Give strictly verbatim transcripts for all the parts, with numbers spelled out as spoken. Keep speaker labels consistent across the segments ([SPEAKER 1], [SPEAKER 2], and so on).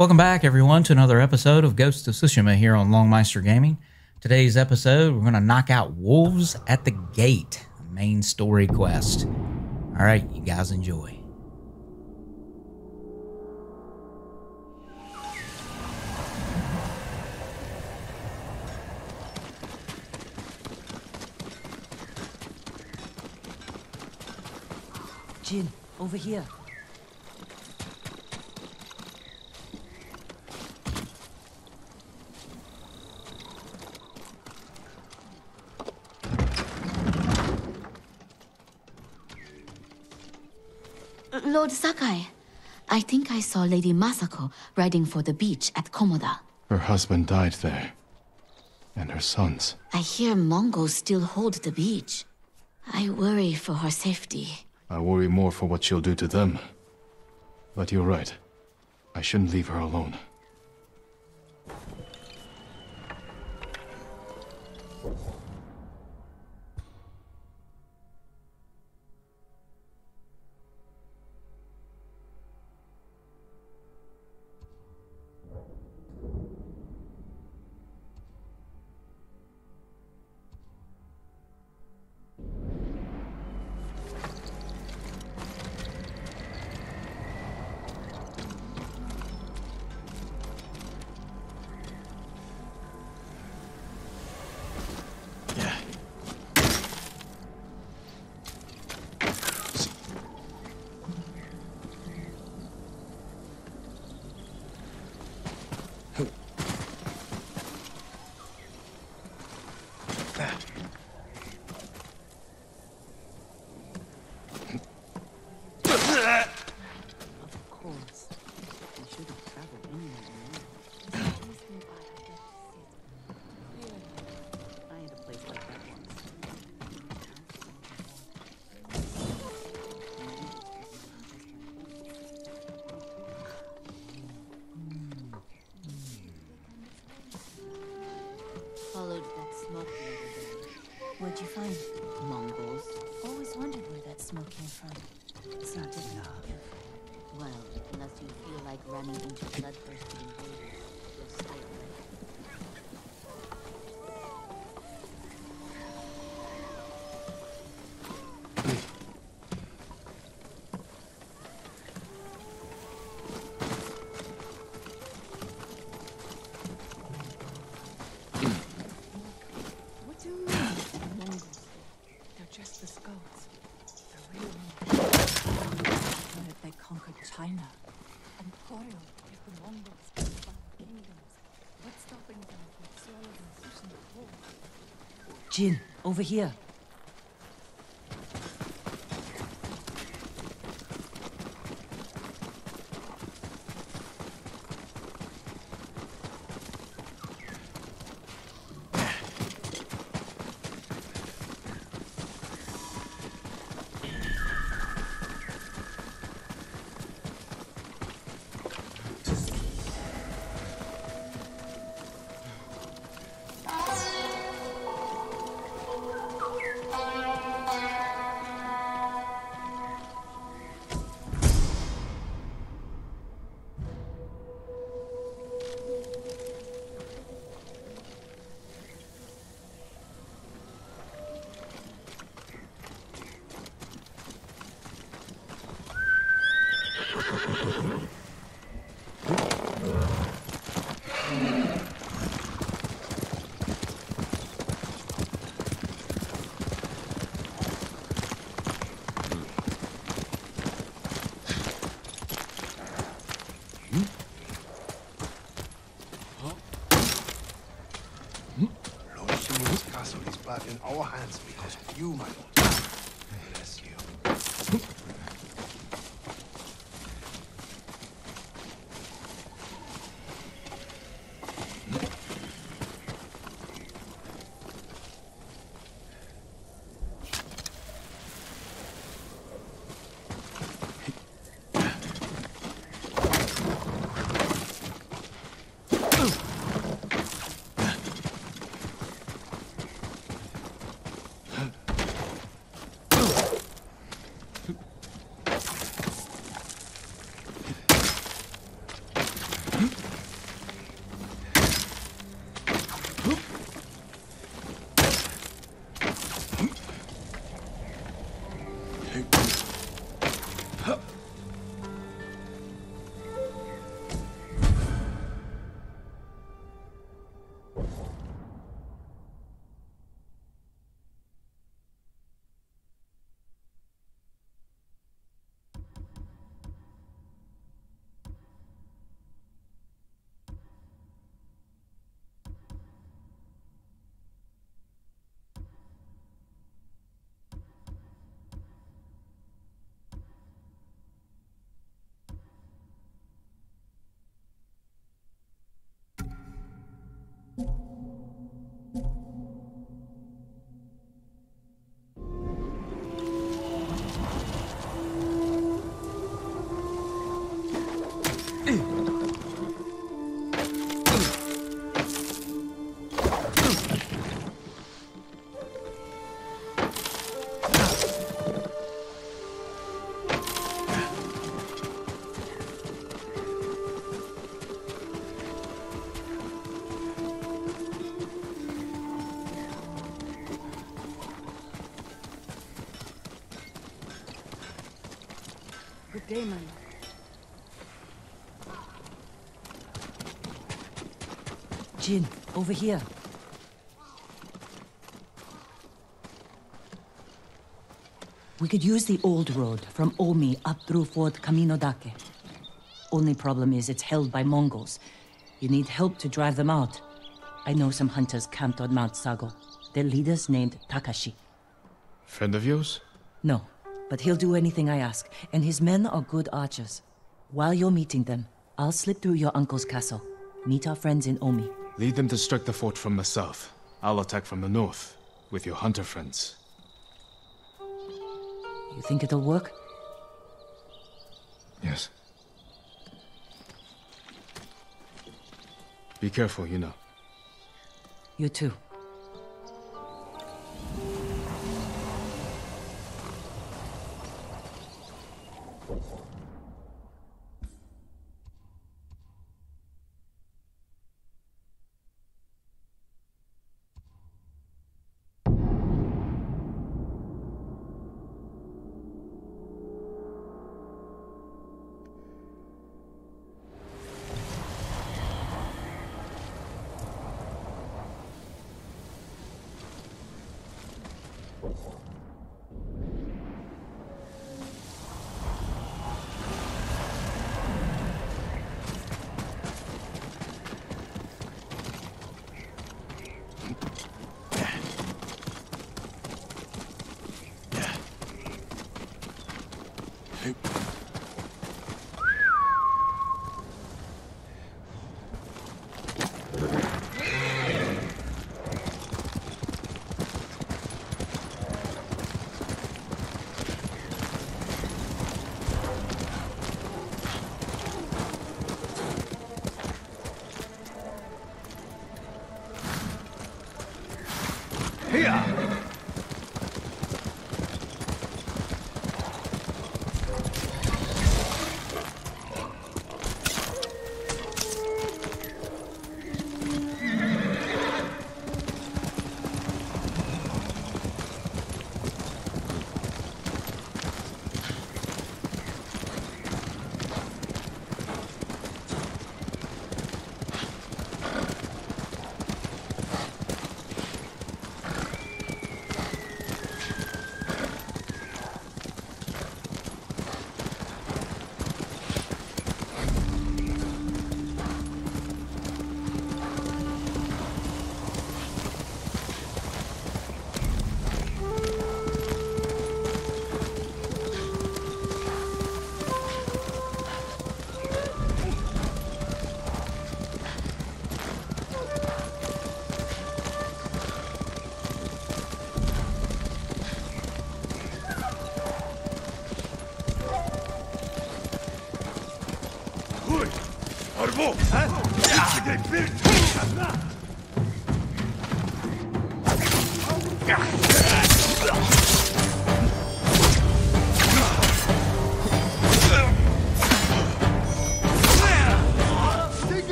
[SPEAKER 1] Welcome back, everyone, to another episode of Ghost of Tsushima here on Longmeister Gaming. Today's episode, we're going to knock out Wolves at the Gate, the main story quest. All right, you guys enjoy.
[SPEAKER 2] Jin, over here.
[SPEAKER 3] Lord Sakai, I think I saw Lady Masako riding for the beach at Komoda.
[SPEAKER 4] Her husband died there. And her sons.
[SPEAKER 3] I hear Mongols still hold the beach. I worry for her safety.
[SPEAKER 4] I worry more for what she'll do to them. But you're right. I shouldn't leave her alone.
[SPEAKER 3] Followed that smoke the other day. What'd you find? Mongols. Always wondered where that smoke came from. It's not good enough. Well, unless you feel like running into bloodthirsty invaders, you'll stay away.
[SPEAKER 5] Just the Scots. The real Mongols. When did they conquer China? And Koryo, if the Mongols can find kingdoms, what's stopping them from swallowing Tsushima whole?
[SPEAKER 2] Jin, over here.
[SPEAKER 6] In our hands because of you, my lord. Bless you.
[SPEAKER 5] Good day, man.
[SPEAKER 2] Jin, over here. We could use the old road from Omi up through Fort Camino Dake. Only problem is it's held by Mongols. You need help to drive them out. I know some hunters camped on Mount Sago. Their leader's named Takashi.
[SPEAKER 4] Friend of yours?
[SPEAKER 2] No, but he'll do anything I ask, and his men are good archers. While you're meeting them, I'll slip through your uncle's castle. Meet our friends in Omi.
[SPEAKER 4] Lead them to strike the fort from the south. I'll attack from the north, with your hunter friends.
[SPEAKER 2] You think it'll work?
[SPEAKER 4] Yes. Be careful, you know.
[SPEAKER 2] You too.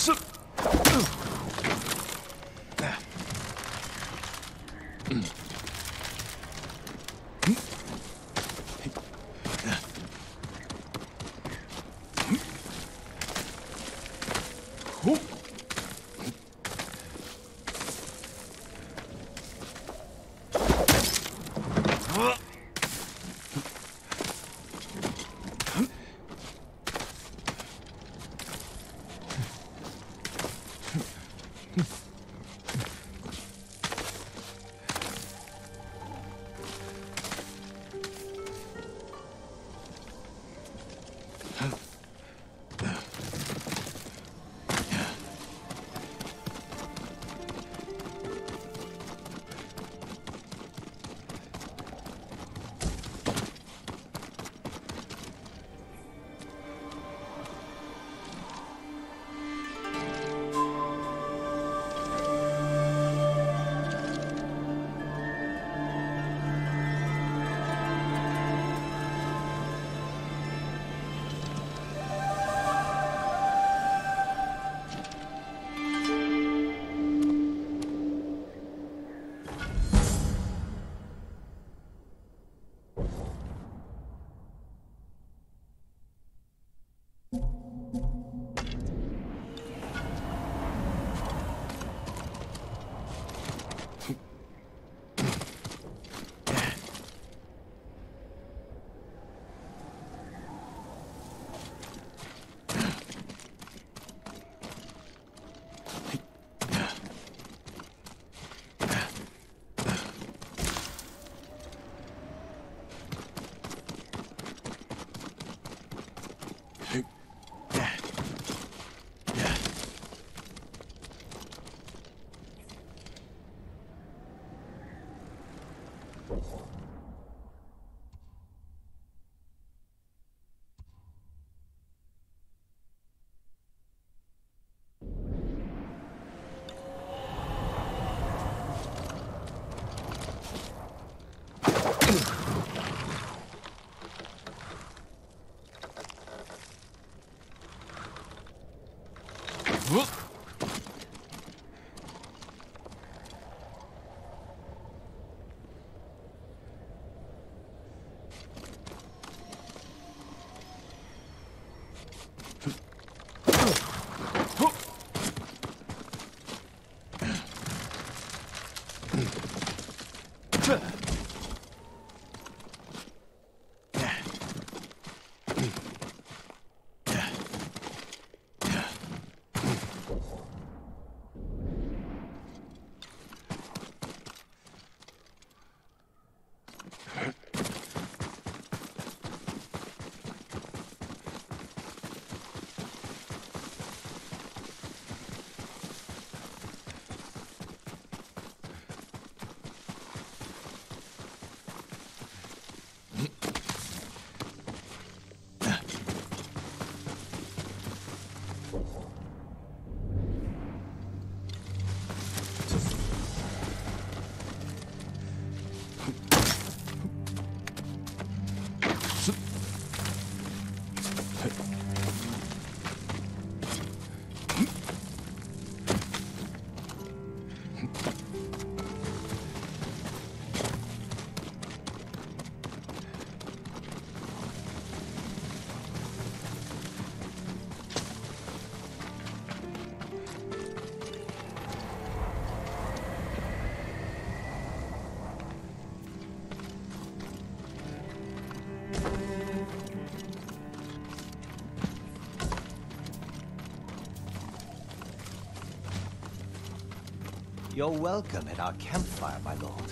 [SPEAKER 6] You're welcome at our campfire, my lord.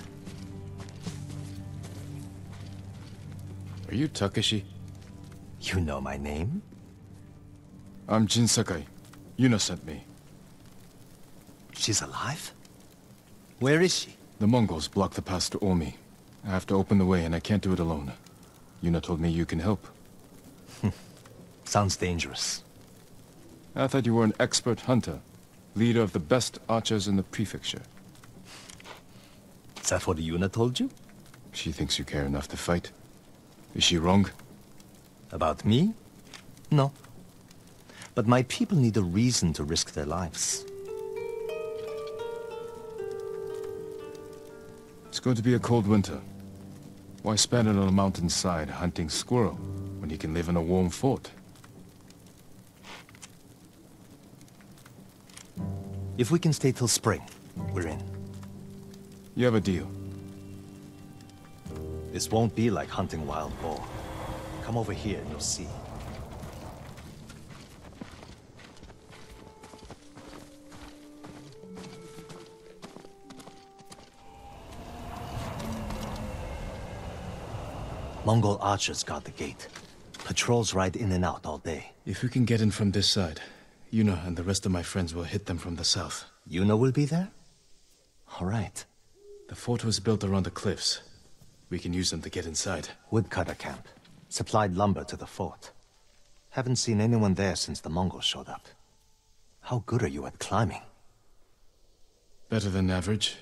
[SPEAKER 4] Are you Takeshi?
[SPEAKER 6] You know my name?
[SPEAKER 4] I'm Jin Sakai. Yuna sent me.
[SPEAKER 6] She's alive? Where is she?
[SPEAKER 4] The Mongols blocked the pass to Omi. I have to open the way, and I can't do it alone. Yuna told me you can help.
[SPEAKER 6] Sounds dangerous.
[SPEAKER 4] I thought you were an expert hunter. Leader of the best archers in the prefecture.
[SPEAKER 6] Is that what Yuna told you?
[SPEAKER 4] She thinks you care enough to fight. Is she wrong?
[SPEAKER 6] About me? No.
[SPEAKER 7] But my people need a reason to risk their lives.
[SPEAKER 4] It's going to be a cold winter. Why spend it on a mountainside hunting squirrel when you can live in a warm fort?
[SPEAKER 7] If we can stay till spring, we're in.
[SPEAKER 4] You have a deal.
[SPEAKER 7] This won't be like hunting wild boar. Come over here and you'll see. Mongol archers guard the gate. Patrols ride in and out all day.
[SPEAKER 4] If we can get in from this side, Yuna and the rest of my friends will hit them from the south.
[SPEAKER 7] Yuna will be there? All right.
[SPEAKER 4] The fort was built around the cliffs. We can use them to get inside.
[SPEAKER 7] Woodcutter camp. Supplied lumber to the fort. Haven't seen anyone there since the Mongols showed up. How good are you at climbing?
[SPEAKER 4] Better than average.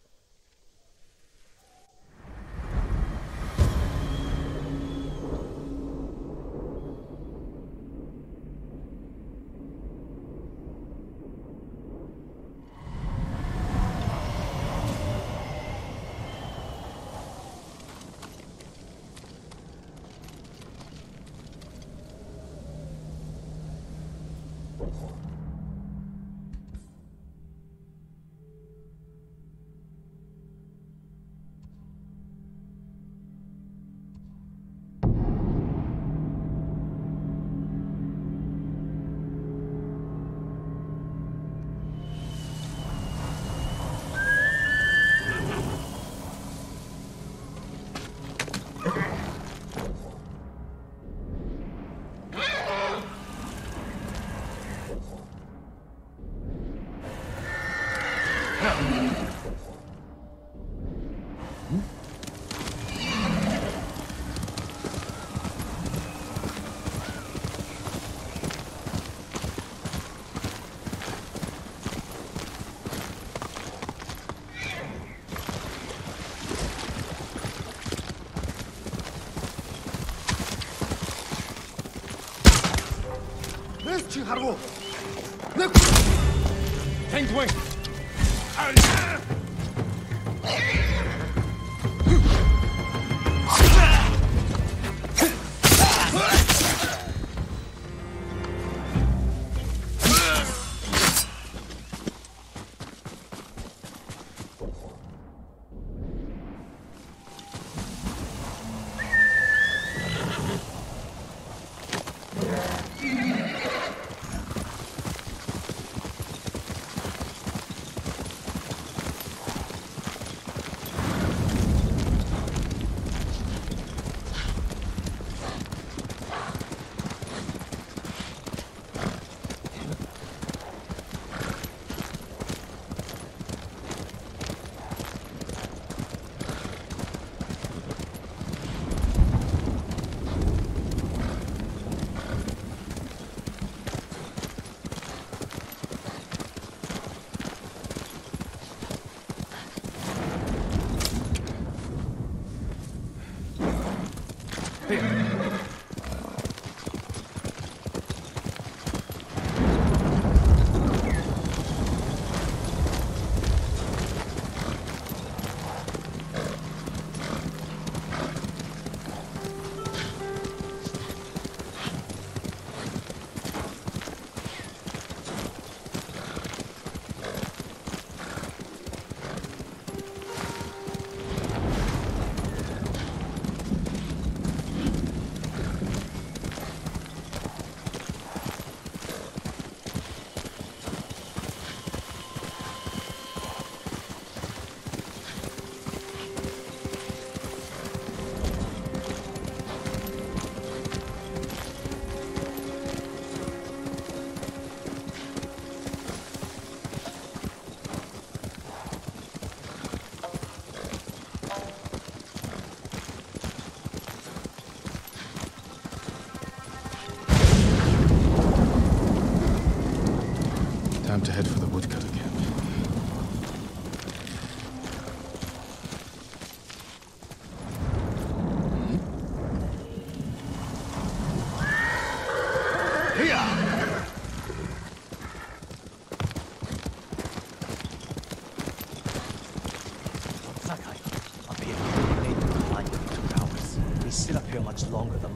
[SPEAKER 4] Time to head for the woodcutter camp.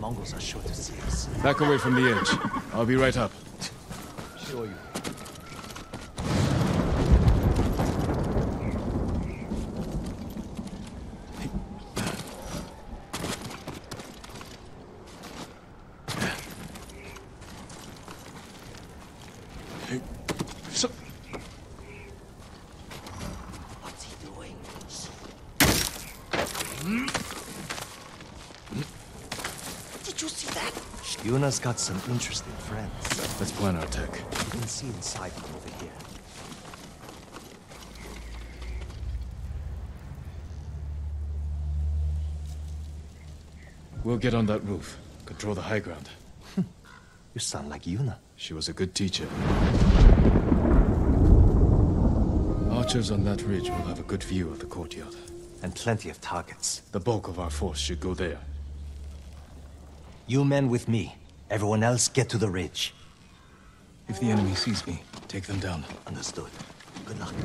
[SPEAKER 7] Mongols are sure to see us.
[SPEAKER 4] Back away from the edge. I'll be right up.
[SPEAKER 7] Sure you
[SPEAKER 4] So
[SPEAKER 7] What's he doing? Did you see that? Yuna's got some interesting friends.
[SPEAKER 4] let's plan our attack.
[SPEAKER 7] You can see inside from over here.
[SPEAKER 4] We'll get on that roof. Control the high ground.
[SPEAKER 7] You sound like Yuna.
[SPEAKER 4] She was a good teacher. Archers on that ridge will have a good view of the courtyard.
[SPEAKER 7] And plenty of targets.
[SPEAKER 4] The bulk of our force should go there.
[SPEAKER 7] You men with me. Everyone else get to the ridge.
[SPEAKER 6] If the enemy sees me, take them down.
[SPEAKER 7] Understood. Good luck.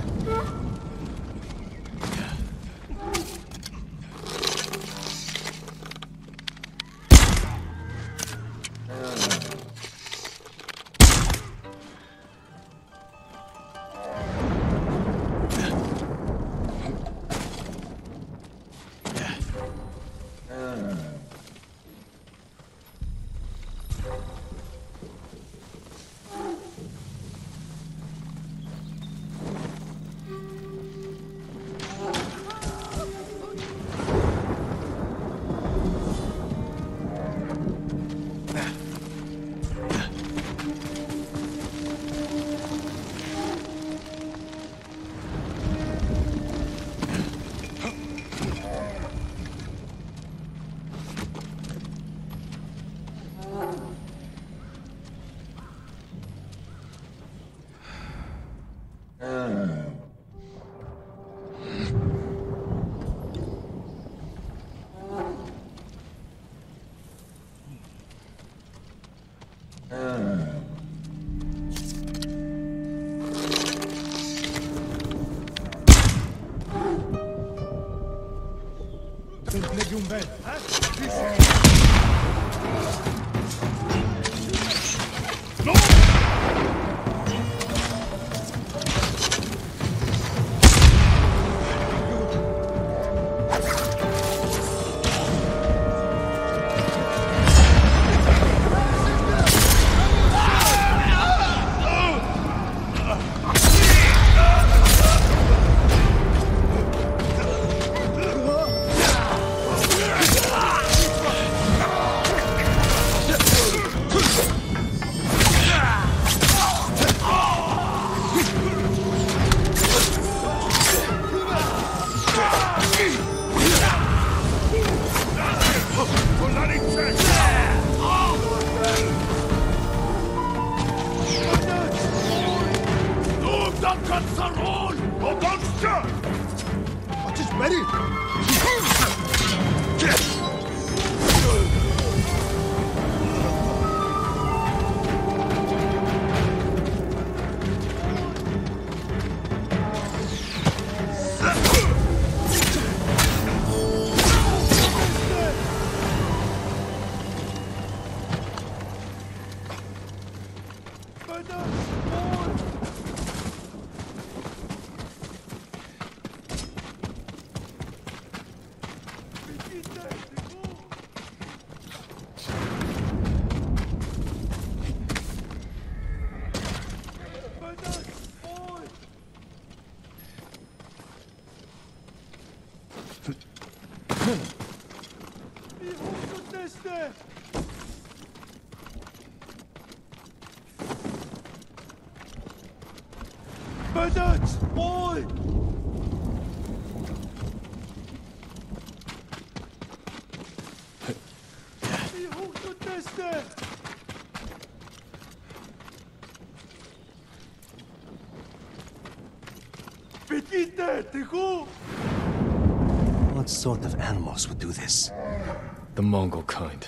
[SPEAKER 7] What sort of animals would do this?
[SPEAKER 4] The Mongol kind.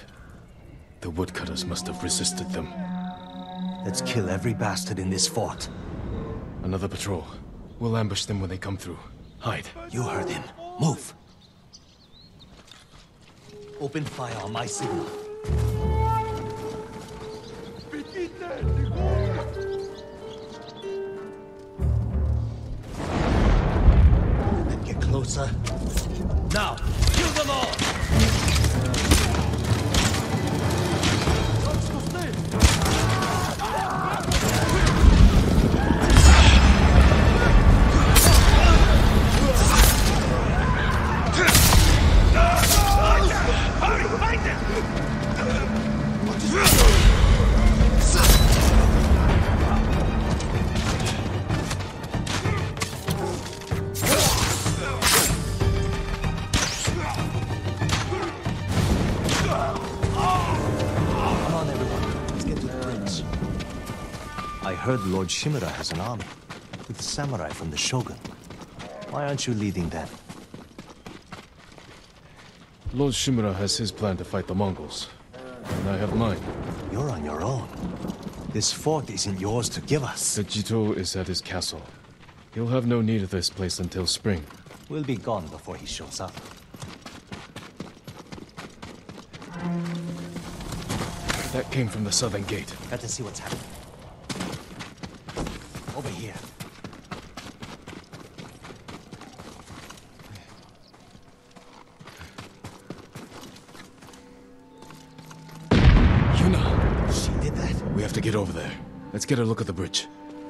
[SPEAKER 4] The woodcutters must have resisted them.
[SPEAKER 7] Let's kill every bastard in this fort.
[SPEAKER 4] Another patrol. We'll ambush them when they come through. Hide.
[SPEAKER 7] You heard him. Move. Open fire on my signal. sir.
[SPEAKER 6] Now, kill them all!
[SPEAKER 7] Come on, everyone. Let's get to the bridge. I heard Lord Shimura has an army with samurai from the Shogun. Why aren't you leading them?
[SPEAKER 4] Lord Shimura has his plan to fight the Mongols, and I have mine.
[SPEAKER 7] You're on your own. This fort isn't yours to give us.
[SPEAKER 4] The Jito is at his castle. He'll have no need of this place until spring.
[SPEAKER 7] We'll be gone before he shows up.
[SPEAKER 4] That came from the southern gate.
[SPEAKER 7] Got to see what's happening. Over here.
[SPEAKER 4] Yuna!
[SPEAKER 7] She did that?
[SPEAKER 4] We have to get over there. Let's get a look at the bridge.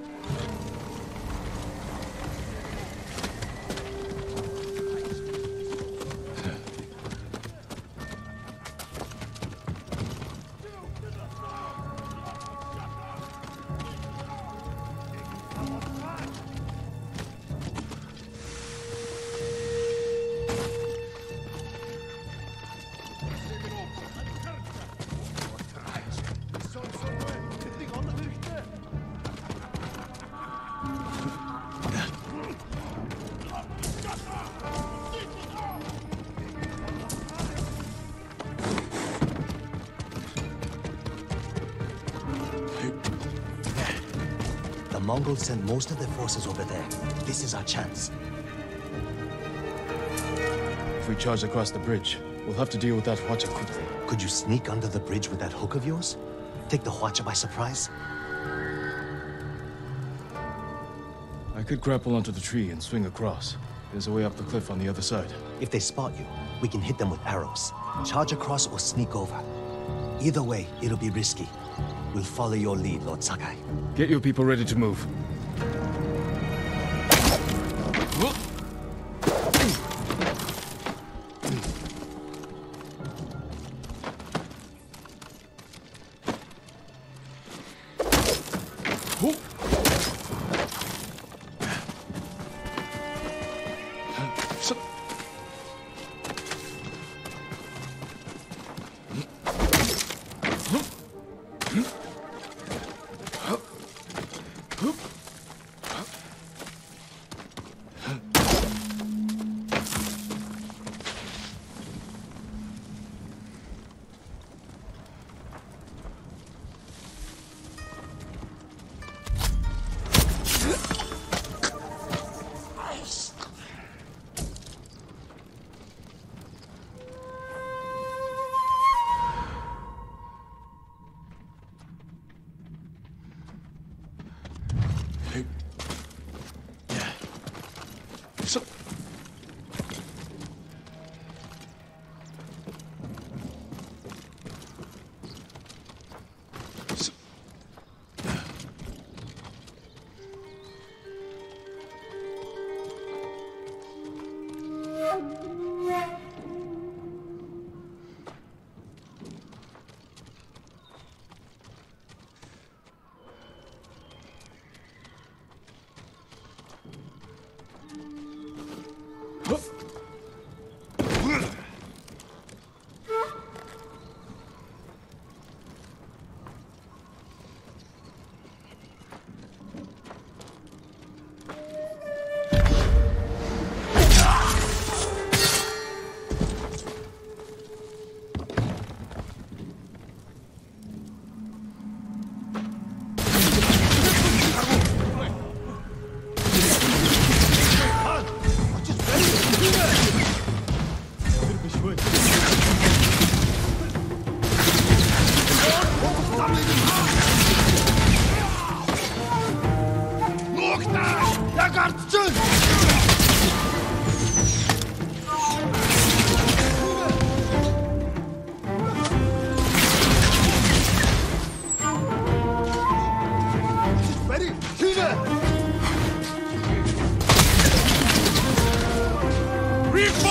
[SPEAKER 7] The Mongols sent most of their forces over there. This is our chance.
[SPEAKER 4] If we charge across the bridge, we'll have to deal with that Hwacha quickly.
[SPEAKER 7] Could you sneak under the bridge with that hook of yours? Take the Hwacha by surprise?
[SPEAKER 4] I could grapple onto the tree and swing across. There's a way up the cliff on the other side.
[SPEAKER 7] If they spot you, we can hit them with arrows. Charge across or sneak over. Either way, it'll be risky. We'll follow your lead, Lord Sakai.
[SPEAKER 4] Get your people ready to move.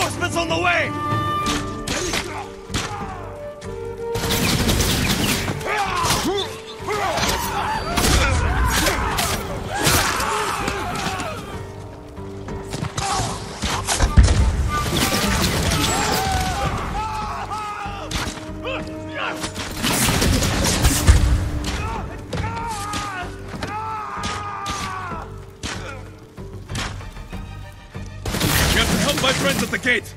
[SPEAKER 6] Reinforcements on the way! You have to help my friends at the gate!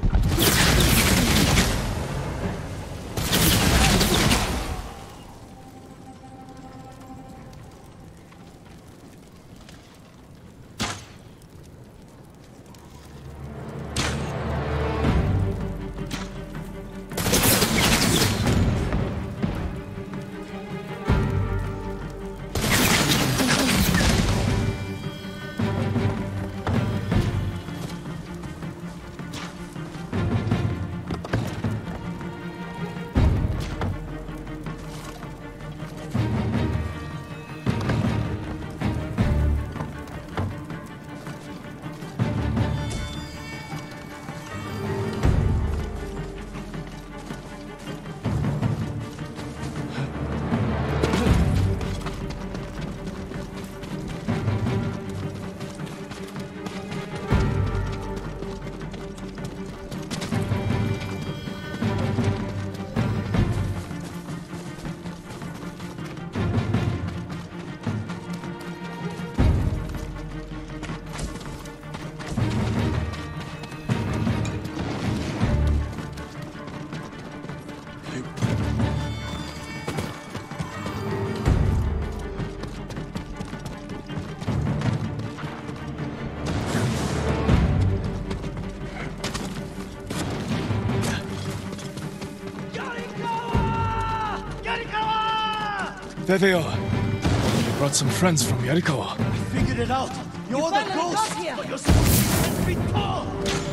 [SPEAKER 6] There they are. They brought some friends from Yarikawa. Figured it out! You're the
[SPEAKER 2] finally
[SPEAKER 6] ghost!
[SPEAKER 2] got here.
[SPEAKER 6] But you're supposed to be tall!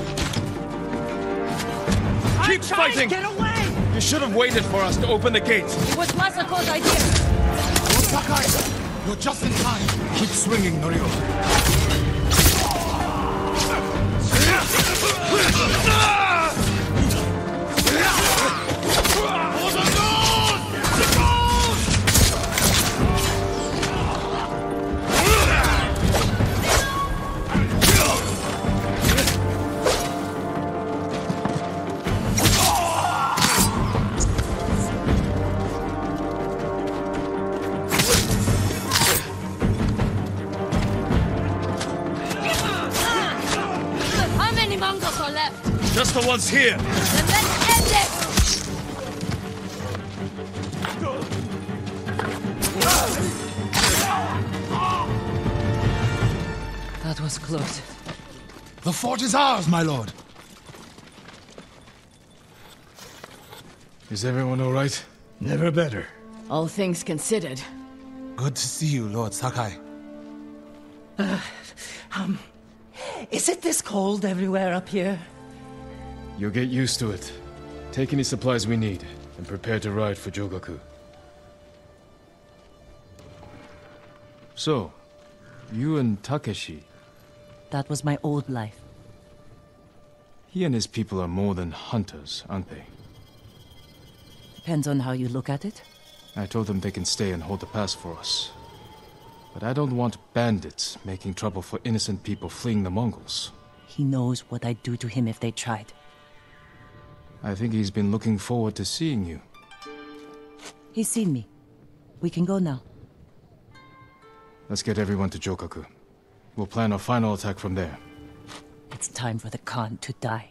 [SPEAKER 6] Keep fighting!
[SPEAKER 2] Get away!
[SPEAKER 6] You should have waited for us to open the gate.
[SPEAKER 2] It was Masako's idea.
[SPEAKER 6] Sakai, you're just in time. Keep swinging, Norio.
[SPEAKER 3] How many Mongols are left?
[SPEAKER 6] Just the ones here.
[SPEAKER 3] Then let's end it!
[SPEAKER 2] That was close.
[SPEAKER 6] The fort is ours, my lord. Is everyone all right? Never better.
[SPEAKER 2] All things considered.
[SPEAKER 6] Good to see you, Lord Sakai.
[SPEAKER 2] Um, is it this cold everywhere up here?
[SPEAKER 4] You'll get used to it. Take any supplies we need, and prepare to ride for Jogaku. So, you and Takeshi,
[SPEAKER 2] That was my old life.
[SPEAKER 4] he and his people are more than hunters, aren't they?
[SPEAKER 2] Depends on how you look at it.
[SPEAKER 4] I told them they can stay and hold the pass for us. But I don't want bandits making trouble for innocent people fleeing the Mongols.
[SPEAKER 2] He knows what I'd do to him if they tried.
[SPEAKER 4] I think he's been looking forward to seeing you.
[SPEAKER 2] He's seen me. We can go now.
[SPEAKER 4] Let's get everyone to Jogaku. We'll plan our final attack from there.
[SPEAKER 2] It's time for the Khan to die.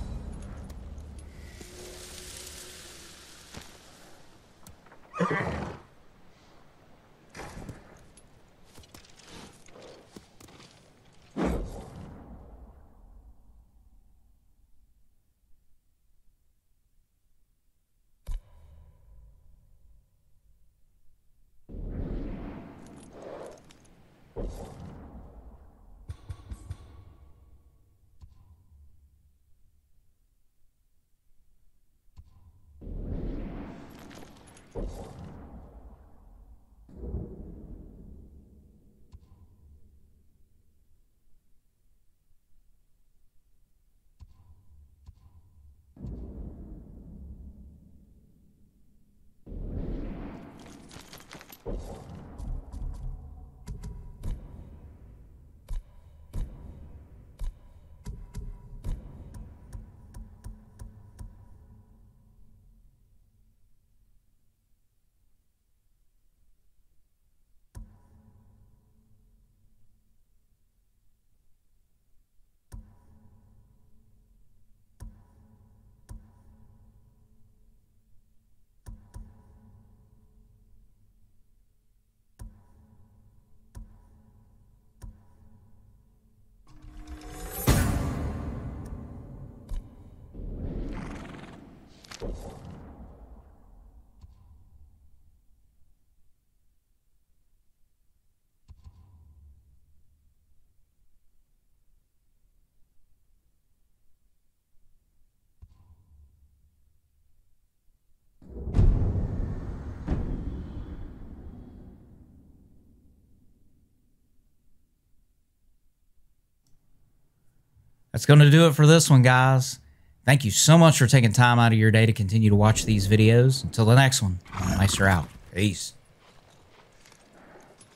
[SPEAKER 8] Okay.
[SPEAKER 1] That's going to do it for this one, guys. Thank you so much for taking time out of your day to continue to watch these videos. Until the next one, Meister out. Peace.